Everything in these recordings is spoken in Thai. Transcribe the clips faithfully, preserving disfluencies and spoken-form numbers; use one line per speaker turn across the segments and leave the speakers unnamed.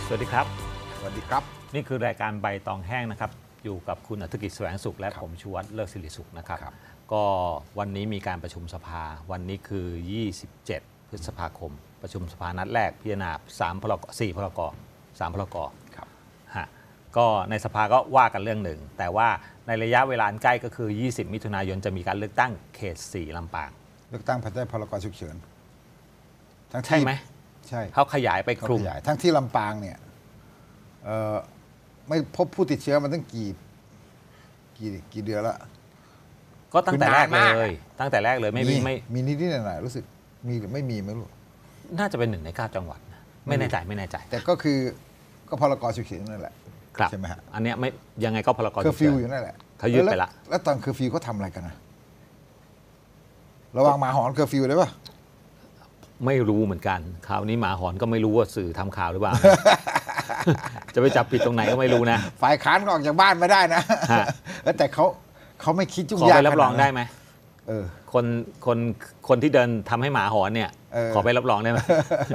สวัสดีครับ
สวัสดีครับ
นี่คือรายการใบตองแห้งนะครับอยู่กับคุณอธิกิจแสวงสุขและผมชูวัฒน์เลิศศิริสุขนะครับก็วันนี้มีการประชุมสภาวันนี้คือยี่สิบเจ็ดพฤษภาคมประชุมสภานัดแรกพิจารณาสามพรกสี่พรกสามพรกครับฮะก็ในสภาก็ว่ากันเรื่องหนึ่งแต่ว่าในระยะเวลาใกล้ก็คือยี่สิบมิถุนายนจะมีการเลือกตั้งเขตสี่ลำปาง
เลือกตั้งภายใต้พรกฉุกเฉิน
ใช่ไหม
ใช่
เขาขยายไปคลุม
ทั้งที่ลำปางเนี่ยไม่พบผู้ติดเชื้อมาตั้งกี่กี่กี่เดือนละ
ก็ตั้งแต่แรกเลยตั้งแต่แรกเลยไม่มีไม่
มีนิดนิดหน่อยรู้สึกมีหรือไม่มีไม่รู้
น่าจะเป็นหนึ่งในเก้าจังหวัดนะไม่แน่ใจไม่แน่ใจ
แต่ก็คือก็พรกฉุกเฉินนั่นแหละใช่ไหมฮะ
อันนี้ไม่ยังไงก็พรก
ฉุกเฉินเคอร์ฟิวอยู่นั่นแหละ
เขายึดไปละ
แล้วตอนเคอร์ฟิวเขาทำอะไรกันนะระวังหมาหอนเคอร์ฟิวได้ปะ
ไม่รู้เหมือนกันคราวนี้หมาหอนก็ไม่รู้ว่าสื่อทำข่าวหรือเปล่า จะไปจับผิดตรงไหนก็ไม่รู้นะ
ฝ่ายค้านก็ออกจากบ้านไม่ได้นะแต่เขาเขาไม่คิดยุ่งยาก
ขอไปรับรองได้ไหม
เออ
คนคนคนที่เดินทำให้หมาหอนเนี่ยขอไปรับรองได้ไหม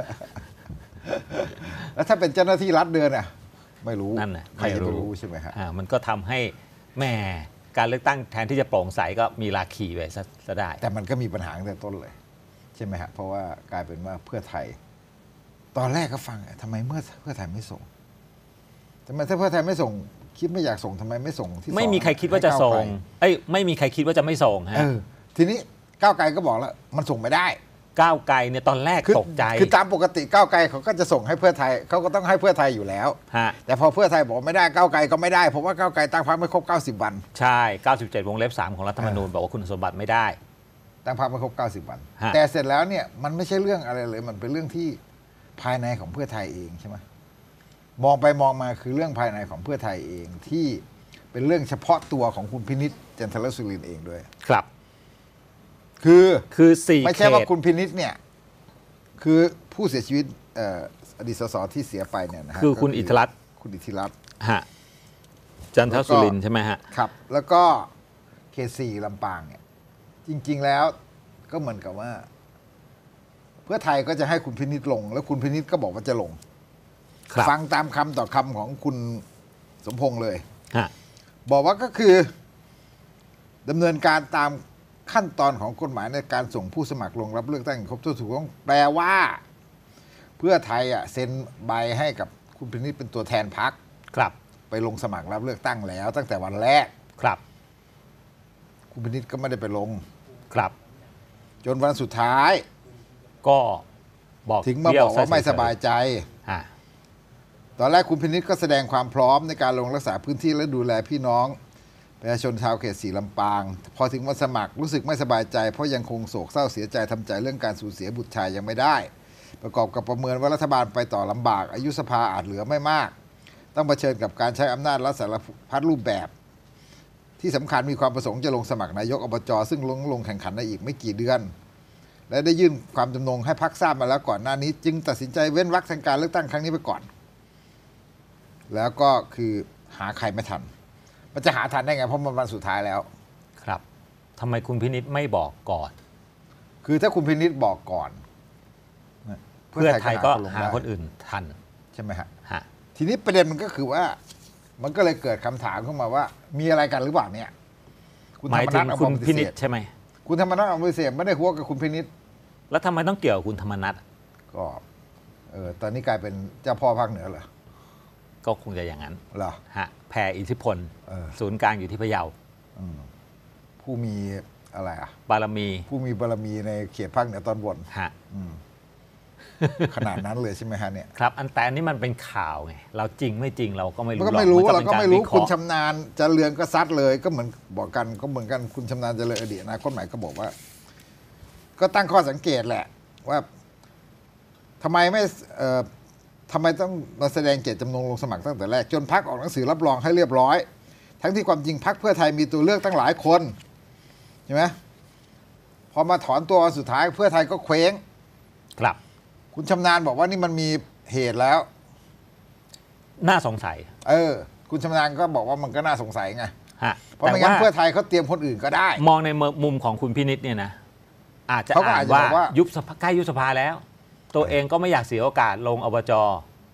แล้วถ้าเป็นเจ้าหน้าที่รัฐเดินอ่ะไม่รู้
นั่นแหละ
ไม่รู้ใช่ไหมฮะ
มันก็ทำให้แม่การเลือกตั้งแทนที่จะโปร่งใสก็มีราคีไปซะได้
แต่มันก็มีปัญหาตั้งแต่ต้นเลยใช่ไหมฮะเพราะว่ากลายเป็นว่าเพื่อไทยตอนแรกก็ฟังทำไมเมื่อเพื่อไทยไม่ส่งทำไมถ้าเพื่อไทยไม่ส่งคิดไม่อยากส่งทำไมไม่ส่งที่
ไม่มีใครคิดว่าจะส่งเอ้ยไม่มีใครคิดว่าจะไม่ส่งฮะ
ทีนี้ก้าวไกลก็บอกแล้วมันส่งไม่ได้
ก้าวไกลเนี่ยตอนแรกตกใจ
คือตามปกติก้าวไกลเขาก็จะส่งให้เพื่อไทยเขาก็ต้องให้เพื่อไทยอยู่แล้วแต่พอเพื่อไทยบอกไม่ได้ก้าวไกลก็ไม่ได้เพราะว่าก้าวไกลตั้งพรรคไม่ครบเก้าสิบวัน
ใช่เก้าสิบเจ็ดวงเล็บสามของรัฐธรรมนูญบอกว่าคุณสมบัติไม่ได้
ตั้งพรรคไม่ครบเก้าสิบวันแต่เสร็จแล้วเนี่ยมันไม่ใช่เรื่องอะไรเลยมันเป็นเรื่องที่ภายในของเพื่อไทยเองใช่ไหมมองไปมองมาคือเรื่องภายในของเพื่อไทยเองที่เป็นเรื่องเฉพาะตัวของคุณพินิจจันทรสุรินทร์เองด้วย
ครับ
คือ
คือสี่
ไม่ใช่ว่าคุณพินิจเนี่ยคือผู้เสียชีวิตอดีตสสที่เสียไปเนี่ยนะ
คือคุณอิทธิรัตน์
คุณอิทธิรัตน์
ฮะจันทรสุรินทร์ใช่ไหมฮะ
ครับแล้วก็เขตสี่ลำปางเนี่ยจริงๆแล้วก็เหมือนกับว่าเพื่อไทยก็จะให้คุณพินิจลงแล้วคุณพินิจก็บอกว่าจะลงฟังตามคำต่อคำของคุณสมพงษ์เลยบอกว่าก็คือดำเนินการตามขั้นตอนของกฎหมายในการส่งผู้สมัครลงรับเลือกตั้งครบถ้วนถูกต้องแปลว่าเพื่อไทยอ่ะเซ็นใบให้กับคุณพินิจเป็นตัวแทนพรรค
ครับ
ไปลงสมัครรับเลือกตั้งแล้วตั้งแต่วันแรก
ครับ
คุณพินิจก็ไม่ได้ไปลง
ครับ
จนวันสุดท้าย
ก็บอก
ถึงมาบอกว่าไม่สบายใจตอนแรกคุณพินิจก็แสดงความพร้อมในการลงรักษาพื้นที่และดูแลพี่น้องประชาชนชาวเขตสีลำปางพอถึงวันสมัครรู้สึกไม่สบายใจเพราะยังคงโศกเศร้าเสียใจทำใจเรื่องการสูญเสียบุตรชายยังไม่ได้ประกอบกับประเมินว่ารัฐบาลไปต่อลำบากอายุสภาอาจเหลือไม่มากต้องเผชิญกับการใช้อำนาจรัฐสารพัดรูปแบบที่สำคัญมีความประสงค์จะลงสมัครนายกอบจซึ่งลงลงแข่งขันในอีกไม่กี่เดือนและได้ยื่นความจำนงให้พรรคทราบมาแล้วก่อนหน้านี้จึงตัดสินใจเว้นวรรคทางการเลือกตั้งครั้งนี้ไปก่อนแล้วก็คือหาใครไม่ทันมันจะหาทันได้ไงเพราะมันวันสุดท้ายแล้ว
ครับทำไมคุณพินิจไม่บอกก่อน
คือถ้าคุณพินิจบอกก่อน
เพื่อไทยก็หาคนอื่นทัน
ใช่ไหมฮะ
ฮะ
ทีนี้ประเด็นมันก็คือว่ามันก็เลยเกิดคำถามขึ้นมาว่ามีอะไรกันหรือเปล่าเนี่ย
คุณธรรมนัสคุณพินิจใช่ไหม
คุณธรรมนัสเอามือเสียไม่ได้หัวกับคุณพินิจ
แล้วทำไมต้องเกี่ยวกับคุณธรรมนัส
ก็เออตอนนี้กลายเป็นเจ้าพ่อภาคเหนือเหรอ
ก็คงจะอย่างนั้น
เหรอ
ฮะแผ่อิทธิพลศูนย์กลางอยู่ที่พะเยา
ผู้มีอะไรอ่ะ
บารมี
ผู้มีบารมีในเขตภาคเหนือตอนบน
ฮะ
ขนาดนั้นเลยใช่ไหมฮะเนี่ย
ครับอันแต่อันนี้มันเป็นข่าวไงเราจริงไม่จริงเราก็ไม่รู้
ก็ไม่รู้เราก็ไม่รู้คุณชำนาญจะเรืองก็ซัดเลยก็เหมือนบอกกันก็เหมือนกันคุณชำนาญจะเลยอดีตนะคนใหม่ก็บอกว่าก็ตั้งข้อสังเกตแหละว่าทำไมไม่ทำไมต้องมาแสดงเจตจำนงลงสมัครตั้งแต่แรกจนพรรคออกหนังสือรับรองให้เรียบร้อยทั้งที่ความจริงพรรคเพื่อไทยมีตัวเลือกตั้งหลายคนใช่ไหมพอมาถอนตัวสุดท้ายเพื่อไทยก็เคว้ง
ครับ
คุณชำนาญบอกว่านี่มันมีเหตุแล้ว
น่าสงสัย
เออคุณชำนาญก็บอกว่ามันก็น่าสงสัยไงเพราะไม่งั้นเพื่อไทยเขาเตรียมคนอื่นก็ได้
มองในมุมของคุณพินิจเนี่ยนะอาจจะอ่านว่ายุบสภาใกล้ยุบสภาแล้วตัวเองก็ไม่อยากเสียโอกาสลงอบจ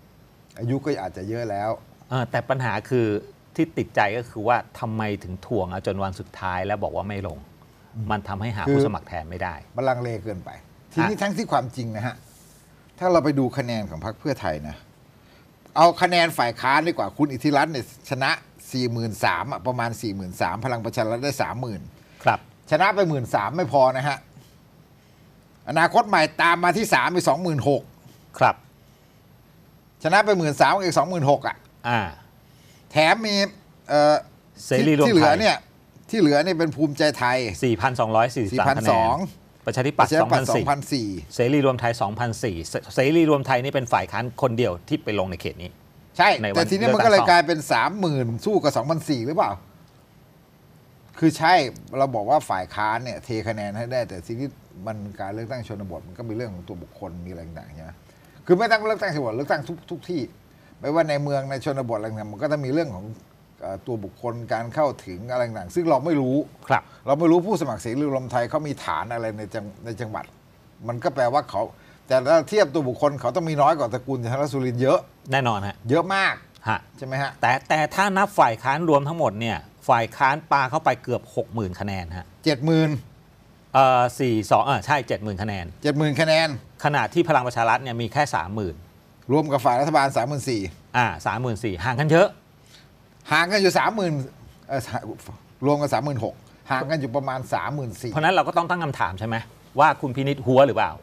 อายุก็อาจจะเยอะแล้ว
เออแต่ปัญหาคือที่ติดใจก็คือว่าทำไมถึงถ่วงเอาจนวันสุดท้ายแล้วบอกว่าไม่ลง มันทำให้หา
คือ
ผู้สมัครแทนไม่ได้
มันลังเลเกินไป ทีนี้ทั้งที่ความจริงนะฮะ ถ้าเราไปดูคะแนนของพรรคเพื่อไทยนะ เอาคะแนนฝ่ายค้านดีกว่าคุณอิทธิรัตน์เนี่ยชนะ สี่หมื่นสามพัน ประมาณ สี่หมื่นสามพัน พลังประชารัฐได้ สามหมื่น
ครับ
ชนะไป หมื่นสามพัน ไม่พอนะฮะ อนาคตใหม่ตามมาที่สามไป สองหมื่นหกพัน
ครับ
ชนะไป หมื่นสามพัน อีก สองหมื่นหกพัน อ่ะ
อ่า
แถมมีเอ่อ
เสรีรวมไทย
ที่เหลือเนี่ยที่เหลือเนี่ยเป็นภูมิใจไทย
สี่พันสองร้อยสี่สิบสาม คะแนน
สี่พันสอง
ประชาธิปัตย์
สองพัน
สองพันสี่
สี่
เสรีรวมไทย สองพันสี่ เสรีรวมไทยนี่เป็นฝ่ายค้านคนเดียวที่ไปลงในเขตนี้
ใช่
ในวัน
แต่ทีนี้
เลือก
มันก็เลย
ตั้ง
กลายเป็น สามหมื่น สู้กับ สองพันสี่ หรือเปล่า คือใช่เราบอกว่าฝ่ายค้านเนี่ยเทคะแนนให้ได้ แต่ทีนี้มันการเลือกตั้งชนบทมันก็มีเรื่องของตัวบุคคลมีอะไรต่างๆใช่ไหมคือไม่ต้องเลือกตั้งชนบทเลือกตั้งทุกทุกที่ไม่ว่าในเมืองในชนบทอะไรต่างๆมันก็ต้องมีเรื่องของเอ่อตัวบุคคลการเข้าถึงอะไรต่างๆซึ่งเราไม่รู้
ครับ
เราไม่รู้ผู้สมัครเสรีรวมไทยเขามีฐานอะไรในจังในจังหวัด มันก็แปลว่าเขา แต่ถ้าเทียบตัวบุคคลเขาต้องมีน้อยกว่าตระกูลจันทรสุรินทร์เยอะ
แน่นอนฮะ
เยอะมาก
ฮะ
ใช่ไหมฮะ
แต่แต่ถ้านับฝ่ายค้านรวมทั้งหมดเนี่ยฝ่ายค้านปาเข้าไปเกือบ หกหมื่น คะแนนฮะ
เจ็ดหมื่น
เอ่อสี่สองเออใช่ เจ็ดหมื่น คะแนน
เจ็ดหมื่นคะแนน
ขณะที่พลังประชารัฐเนี่ยมีแค่ สามหมื่น
รวมกับฝ่ายรัฐบาล สามหมื่นสี่
อ่า สามหมื่นสี่ ห่างกันเยอะ
ห่างกันอยู่ สามหมื่นเออรวมกัน สามหมื่นหก ห่างกันอยู่ประมาณ สามหมื่นสี่
เพราะนั้นเราก็ต้องตั้งคำถามใช่ไหมว่าคุณพินิจหัวหรือเปล่า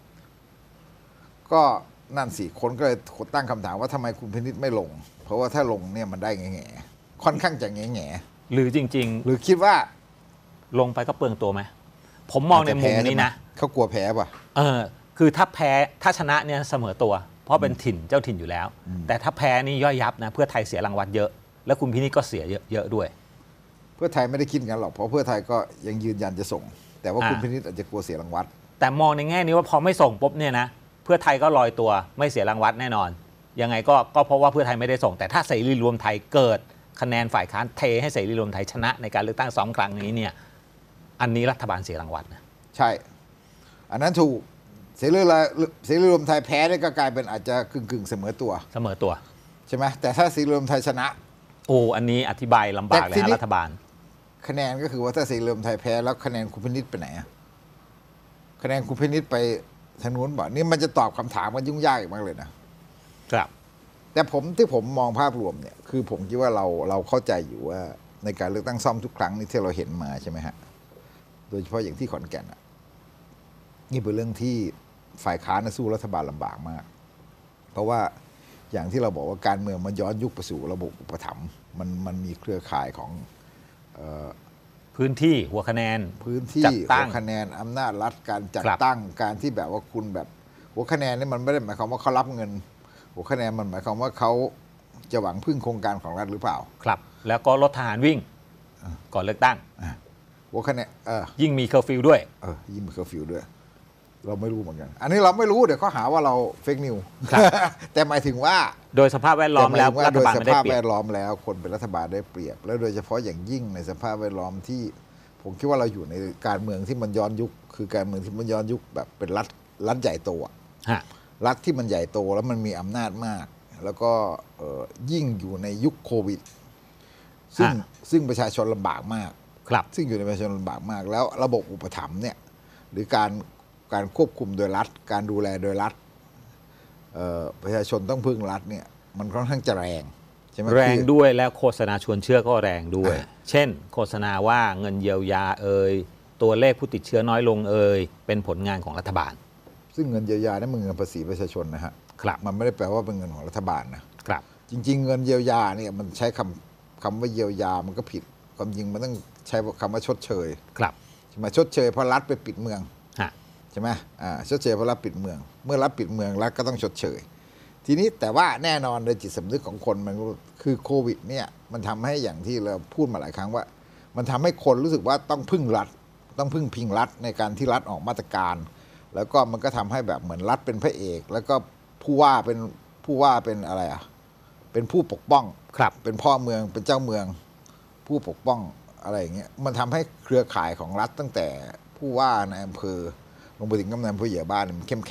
ก็นั่นสิคนก็เลยตั้งคำถามว่าทำไมคุณพินิจไม่ลง เพราะว่าถ้าลงเนี่ยมันได้แง่ๆค่อนข้างจะแง่
หรือจริง
ๆหรือคิดว่า
ๆ ลงไปก็เปลืองตัวไหมผมมองในมุมนี้นะ
เขากลัวแพ้ป่ะ
เออคือถ้าแพ้ถ้าชนะเนี่ยเสมอตัว เพราะเป็นถิ่นเจ้าถิ่นอยู่แล้ว แต่ถ้าแพ้นี่ย่อยยับนะเพื่อไทยเสียรางวัลเยอะ แล้วคุณพินิจก็เสียเยอะเยอะด้วย
เพื่อไทยไม่ได้คิดกันหรอกเพราะเพื่อไทยก็ยังยืนยันจะส่ง แต่ว่า
อ่า
คุณพินิจอาจจะกลัวเสียรางวัล
แต่มองในแง่นี้ว่าพอไม่ส่งปุ๊บเนี่ยนะเพื่อไทยก็ลอยตัวไม่เสียรางวัลแน่นอนยังไงก็ก็เพราะว่าเพื่อไทยไม่ได้ส่ง แต่ถ้าเสรีรวมไทยเกิดคะแนนฝ่ายค้านเทให้เสรีรวมไทยชนะในการเลือกตั้งสองครั้งนี้เนี่ยอันนี้รัฐบาลเสียรางวัลนะ
ใช่ อันนั้นถูกเสรีรวมเสรีรวมไทยแพ้เนี่ยก็กลายเป็นอาจจะกึ่งกึ่งๆเสมอตัว
เสมอตัว
ใช่ไหมแต่ถ้าเสรีรวมไทยชนะ
โอ้อันนี้อธิบายลำบากเลย
แต่ทีนี้
นะรัฐบาล
คะแนนก็คือว่าถ้าเสรีรวมไทยแพ้แล้วคะแนนคุณพินิจไปไหนอะคะแนนคุณพินิจไปทางนู้นบ่นี่มันจะตอบคำถามมันยุ่งยากอีกมากเลยนะครับ แต่ผมที่ผมมองภาพรวมเนี่ยคือผมคิดว่าเราเราเข้าใจอยู่ว่าในการเลือกตั้งซ่อมทุกครั้งนี่ที่เราเห็นมาใช่ไหมฮะโดยเฉพาะอย่างที่ขอนแก่นอะนี่เป็นเรื่องที่ฝ่ายค้านนะสู้รัฐบาลลำบากมาก เพราะว่าอย่างที่เราบอกว่าการเมืองมันย้อนยุคไปสู่ระบบอุปถัมภ์มันมันมีเครือข่ายของเอ่อ
พื้นที่หัวคะแนน
พื้นที่
จัดตั้
หั
ง
วคะแนนอำนาจรัฐการจัด
ครับ
ตั้งการที่แบบว่าคุณแบบหัวคะแนนนี่มันไม่ได้หมายความว่าเขารับเงิน หัวคะแนนมันหมายความว่าเขาจะหวังพึ่งโครงการของรัฐหรือเปล่า
ครับ แล้วก็รถทหารวิ่งก่อนเลือกตั้ง
หัวคะแนนเออ
ยิ่งมีเคอร์ฟิวด้วย
เออยิ่งมีเคอร์ฟิวด้วย เราไม่รู้เหมือนกัน อันนี้เราไม่รู้เดี๋ยวเขาหาว่าเราเฟกนิว
ครับ
แต่หมายถึงว่า
โดยสภาพแวดล้อมแล้ว
ต่หายถึงว่า
รัฐ
โดย
บาล
ส
ไม่ได้
ภาพ
เปรี
แวย
บ
ดล้อมแล้วคนเป็นรัฐบาลได้เปรียบ แล้วโดยเฉพาะอย่างยิ่งในสภาพแวดล้อมที่ ผมคิดว่าเราอยู่ในการเมืองที่มันย้อนยุค คือการเมืองที่มันย้อนยุคแบบเป็นรัฐรัฐใหญ่โตอะ
ฮะ
รัฐที่มันใหญ่โตแล้วมันมีอำนาจมาก แล้วก็เอ่อยิ่งอยู่ในยุคโควิด ซึ่ง
ฮะ
ซึ่งประชาชนลำบากมาก
ครับ
ซึ่งอยู่ในประชาชนลำบากมาก แล้วระบบอุปถัมภ์เนี่ยหรือการการควบคุมโดยรัฐ การดูแลโดยรัฐเอ่อประชาชนต้องพึ่งรัฐเนี่ยมันค่อนข้างจะแรงใช่ไหม
แรง
คือ
ด้วยแล้วโฆษณาชวนเชื่อก็แรงด้วย
อ่า
เช่น โฆษณาว่าเงินเยียวยาเอ่ยตัวเลขผู้ติดเชื้อน้อยลงเอ่ยเป็นผลงานของรัฐบาล
ซึ่งเงินเยียวยานั้นมันเงินภาษีประชาชนนะฮะ
ครับ
มันไม่ได้แปลว่าเป็นเงินของรัฐบาลนะ
ครับ
จริง ๆ เงินเยียวยาเนี่ยมันใช้คำคำว่าเยียวยามันก็ผิดความจริงมันต้องใช้คำว่าชดเชย
ครับ
ใช่ไหมชดเชยเพราะรัฐไปปิดเมือง
ฮะ
ใช่ไหมอ่าชดเชยเพราะรัฐปิดเมือง เมื่อรัฐปิดเมืองรัฐก็ต้องชดเชย ทีนี้แต่ว่าแน่นอนโดยจิตสำนึกของคนมันคือโควิดเนี่ยมันทำให้อย่างที่เราพูดมาหลายครั้งว่า มันทำให้คนรู้สึกว่าต้องพึ่งรัฐ ต้องพึ่งพิงรัฐในการที่รัฐออกมาตรการ แล้วก็มันก็ทำให้แบบเหมือนรัฐเป็นพระเอก แล้วก็ผู้ว่าเป็นผู้ว่าเป็นอะไรอ่ะเป็นผู้ปกป้อง
ครับ
เป็นพ่อเมืองเป็นเจ้าเมือง ผู้ปกป้องอะไรอย่างเงี้ยมันทำให้เครือข่ายของรัฐตั้งแต่ผู้ว่าในอำเภอลงไปถึงกำนันผู้ใหญ่บ้านเนี่ยมันเข้มแข็ง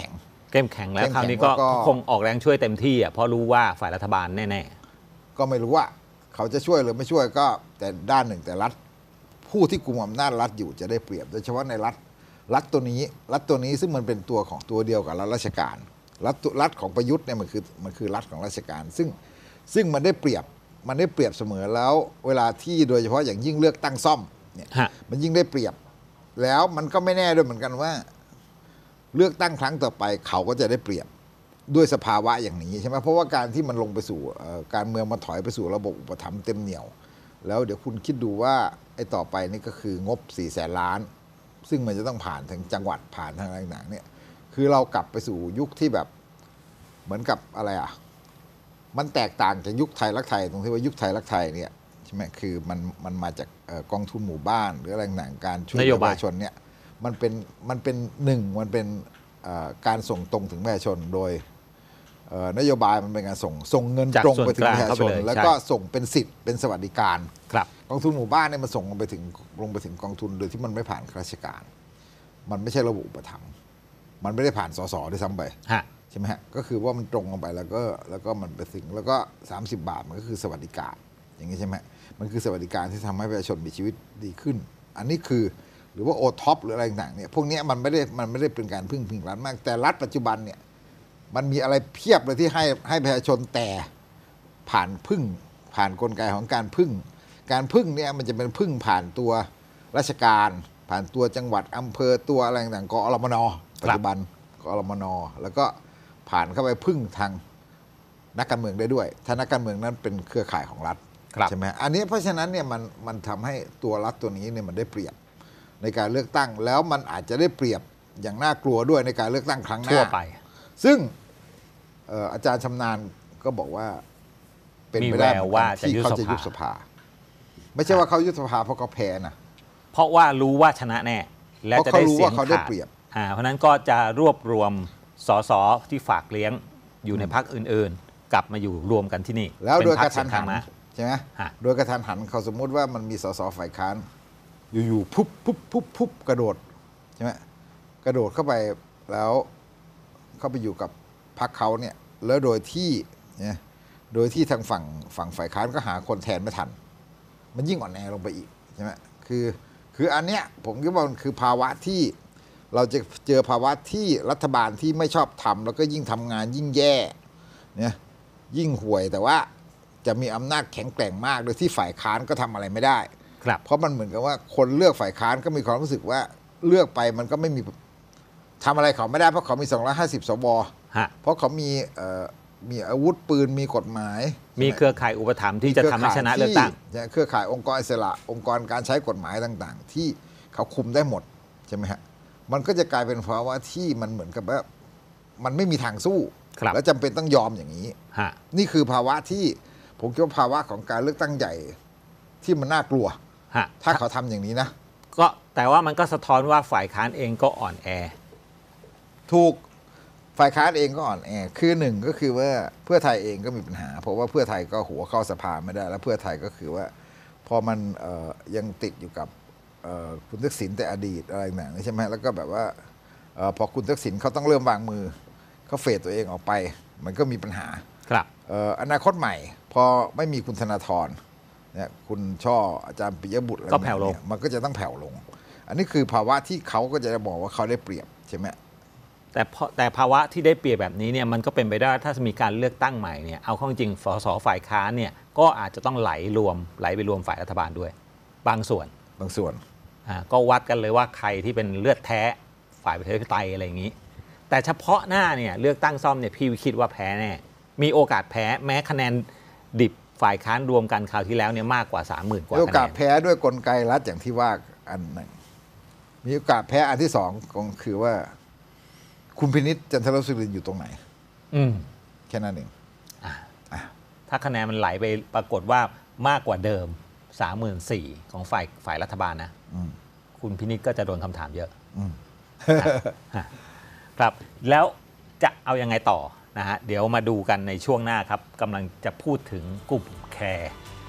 เข้มแข็งแล้วคราวนี้ก็คงออกแรงช่วยเต็มที่อ่ะเพราะรู้ว่าฝ่ายรัฐบาลแน่
ๆก็ไม่รู้ว่าเขาจะช่วยหรือไม่ช่วยก็แต่ด้านหนึ่งแต่รัฐผู้ที่กุมอำนาจรัฐอยู่จะได้เปรียบโดยเฉพาะในรัฐรัฐตัวนี้รัฐตัวนี้ซึ่งมันเป็นตัวของตัวเดียวกับรัฐราชการรัฐรัฐของประยุทธ์เนี่ยมันคือมันคือรัฐของราชการซึ่งซึ่งมันได้เปรียบมันได้เปรียบเสมอแล้วเวลาที่โดยเฉพาะอย่างยิ่งเลือกตั้งซ่อมเนี่ยมันยิ่งได้เปรียบแล้วมันก็ไม่แน่ด้วยเหมือนกันว่าเลือกตั้งครั้งต่อไปเขาก็จะได้เปรียบด้วยสภาวะอย่างนี้ใช่ไหมเพราะว่าการที่มันลงไปสู่การเมืองมาถอยไปสู่ระบบอุปถัมภ์เต็มเหนี่ยวแล้วเดี๋ยวคุณคิดดูว่าไอ้ต่อไปนี่ก็คืองบสี่แสนล้านซึ่งมันจะต้องผ่านทางจังหวัดผ่านทางอะไรต่างๆเนี่ยคือเรากลับไปสู่ยุคที่แบบเหมือนกับอะไรอ่ะมันแตกต่างจากยุคไทยรักไทยตรงที่ว่ายุคไทยรักไทยเนี่ยใช่ไหมคือมันมันมาจากกองทุนหมู่บ้านหรืออะไรต่างๆการช่วยเหลือประชาชนเนี่ยมันเป็นมันเป็นหนึ่งมันเป็นการส่งตรงถึงประชาชนโดยนโยบายมันเป็นการส่งส่งเงินตรงไปถึงประชาชนแล้วก็ส่งเป็นสิทธิ์เป็นสวัสดิการกองทุนหมู่บ้านเนี่ยมันส่งลงไปถึงลงไปถึงกองทุนโดยที่มันไม่ผ่านข้าราชการมันไม่ใช่ระบบอุปถัมภ์มันไม่ได้ผ่านสสด้วยซ้ำไปใช่ไหมฮะก็คือว่ามันตรงลงไปแล้วก็แล้วก็มันไปถึงแล้วก็สามสิบบาทมันก็คือสวัสดิการอย่างนี้ใช่ไหมมันคือสวัสดิการที่ทำให้ประชาชนมีชีวิตดีขึ้นอันนี้คือหรือว่าโอท็อปหรืออะไรต่างๆเนี่ยพวกนี้มันไม่ได้มันไม่ได้เป็นการพึ่งพิงรัฐมากแต่รัฐปัจจุบันเนี่ยมันมีอะไรเพียบเลยที่ให้ให้ประชาชนแต่ผ่านพึ่งผ่านกลไกของการพึ่งการพึ่งเนี่ยมันจะเป็นพึ่งผ่านตัวราชการผ่านตัวจังหวัดอำเภอตัวอะไรต่างๆกอรมนปัจจุบันกอรมนแล้วก็ผ่านเข้าไปพึ่งทางนักการเมืองได้ด้วยถ้านักการเมืองนั้นเป็นเครือข่ายของรัฐใช่ไหมอันนี้เพราะฉะนั้นเนี่ยมันมันทำให้ตัวรัฐตัวนี้เนี่ยมันได้เปรียบในการเลือกตั้งแล้วมันอาจจะได้เปรียบอย่างน่ากลัวด้วยในการเลือกตั้งครั้งหน้าทั่วไปซึ่งอาจารย์ชำนาญก็บอกว่าเป็นไปได้ว่าที่เขาจะยุบสภาไม่ใช่ว่าเขายุบสภาเพราะเขาแพ้นะ
เพราะว่ารู้ว่าชนะแน่และจะได้เสียงขาดเพราะนั้นก็จะรวบรวมสสที่ฝากเลี้ยงอยู่ในพรรคอื่นๆกลับมาอยู่รวมกันที่นี่
แล้วโดยกระทันหันใช่ไหมโดยกระทันหันเขาสมมุติว่ามันมีสสฝ่ายค้านอยู่ๆพุบพุบพุบพุบกระโดดใช่ไหมกระโดดเข้าไปแล้วเข้าไปอยู่กับพรรคเขาเนี่ยแล้วโดยที่เนี่ยโดยที่ทางฝั่งฝั่งฝ่ายค้านก็หาคนแทนไม่ทันมันยิ่งอ่อนแอลงไปอีกใช่ไหมคือคืออันเนี้ยผมคิดว่ามันคือภาวะที่เราจะเจอภาวะที่รัฐบาลที่ไม่ชอบทำแล้วก็ยิ่งทำงานยิ่งแย่เนี่ยยิ่งห่วยแต่ว่าจะมีอำนาจแข็งแกร่งมากโดยที่ฝ่ายค้านก็ทำอะไรไม่ได้เพราะมันเหมือนกับว่าคนเลือกฝ่ายค้านก็มีความรู้สึกว่าเลือกไปมันก็ไม่มีทำอะไรเขาไม่ได้เพราะเขามีสองร้อยห้าสิบสวเพราะเขามีมีอาวุธปืนมีกฎหมาย
มีเครือข่ายอุปถัมภ์ที่จะทำให้ชนะเลือกตั้ง
เครือข่ายองค์กรอิสระองค์กรการใช้กฎหมายต่างๆที่เขาคุมได้หมดใช่ไหมฮะมันก็จะกลายเป็นภาวะที่มันเหมือนกับว่ามันไม่มีทางสู้แล้วจำเป็นต้องยอมอย่างนี้นี่คือภาวะที่ผมคิดว่าภาวะของการเลือกตั้งใหญ่ที่มันน่ากลัวถ้าเขาทำอย่างนี้นะ
ก็แต่ว่ามันก็สะท้อนว่าฝ่ายค้านเองก็อ่อนแอ
ถูกฝ่ายค้านเองก็อ่อนแอคือหนึ่งก็คือว่าเพื่อไทยเองก็มีปัญหาเพราะว่าเพื่อไทยก็หัวเข้าสภาไม่ได้แล้วเพื่อไทยก็คือว่าพอมันยังติดอยู่กับคุณทักษิณแต่อดีตอะไรต่างๆใช่ไหมแล้วก็แบบว่าพอคุณทักษิณเขาต้องเริ่มวางมือเขาเฟดตัวเองออกไปมันก็มีปัญหา
ครับ
อนาคตใหม่พอไม่มีคุณธนาธรเนี่ยคุณช่ออาจารย์ปิยบุตรอะไร
ก็แผ่วลง
มันก็จะต้องแผ่วลงอันนี้คือภาวะที่เขาก็จะบอกว่าเขาได้เปรียบใช่ไหม
แต่แต่ภาวะที่ได้เปรียบแบบนี้เนี่ยมันก็เป็นไปได้ถ้ามีการเลือกตั้งใหม่เนี่ยเอาเข้าจริงสสฝ่ายค้านเนี่ยก็อาจจะต้องไหลรวมไหลไปรวมฝ่ายรัฐบาลด้วยบางส่วน
บางส่วน
อ่าก็วัดกันเลยว่าใครที่เป็นเลือดแท้ฝ่ายประชาธิปไตยอะไรอย่างนี้แต่เฉพาะหน้าเนี่ยเลือกตั้งซ่อมเนี่ยพี่คิดว่าแพ้แน่มีโอกาสแพ้แม้คะแนนดิบฝ่ายค้านรวมกันคราวที่แล้วเนี่ยมากกว่า สามหมื่น กว่าคะแนน
มีโอกาสแพ้ด้วยกลไกรัฐอย่างที่ว่าอันหนึ่งมีโอกาสแพ้อันที่สองก็คือว่าคุณพินิจจันทรสุรินทร์อยู่ตรงไหน
อืม
แค่นั้นเอง
ถ้าคะแนนมันไหลไปปรากฏว่ามากกว่าเดิม สามหมื่นสี่พัน ของฝ่ายฝ่ายรัฐบาลนะคุณพินิจก็จะโดนคำถามเยอะครับแล้วจะเอายังไงต่อนะฮะเดี๋ยวมาดูกันในช่วงหน้าครับกำลังจะพูดถึงกลุ่มแคร์